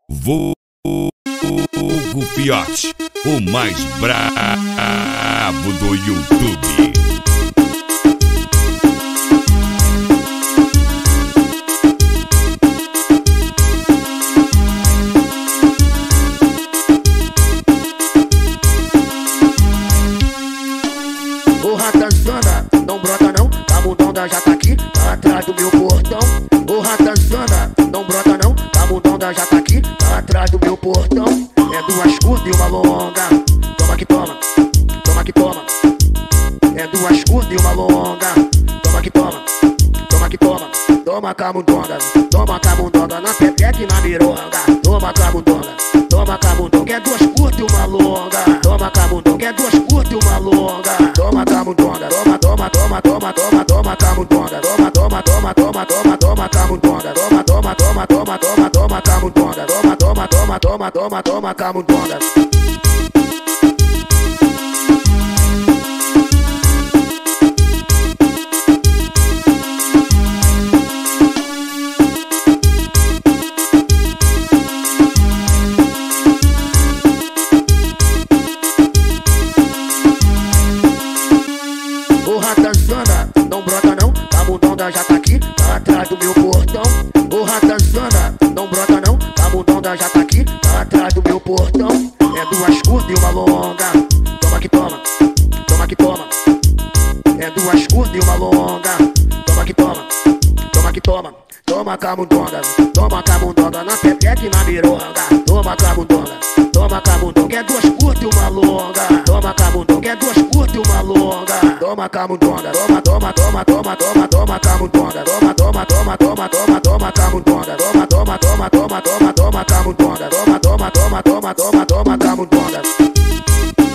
Vulgo Piote, o mais brabo do YouTube. O Ratazana, não brota não, a mundonda já tá aqui, tá atrás do meu portão. O Ratazana, não brota não, a mundonda já tá aqui, tá atrás do meu portão. É duas curtas e uma longa, toma que toma, toma que toma. É duas curtas e uma longa, toma que toma, toma que toma. Toma camundonga, toma camundonga na pepeca e na mironga. Toma camundonga, toma camundonga, é duas curtas e uma longa. Toma camundonga, é duas curtas e uma longa. Toma camundonga, toma, toma, toma, toma, toma, toma camundonga. Toma, toma, toma, toma, toma, toma camundonga. Toma, toma, toma, toma, toma, toma camundonga. Toma, toma, toma, toma, toma, toma camundonga. O Ratazana, não brota não, a mundonda já tá aqui, tá atrás do meu portão. O Ratazana, não brota não, a mundonda já tá aqui, tá atrás do meu portão. É duas curtas e uma longa, toma que toma, toma que toma. É duas curtas e uma longa, toma que toma, toma que toma. Toma camundonga, toma camundonga na pepeca e na mironga. Toma camundonga, toma camundonga, é duas curtas e uma longa. Toma camundonga, é duas curtas e uma longa. Toma camundonga, toma, toma, toma, toma, toma, toma camundonga. Toma, toma, toma, toma, toma, toma camundonga. Toma, toma, toma, toma, toma, toma camundonga. Toma, toma, toma, toma, toma, toma camundonga.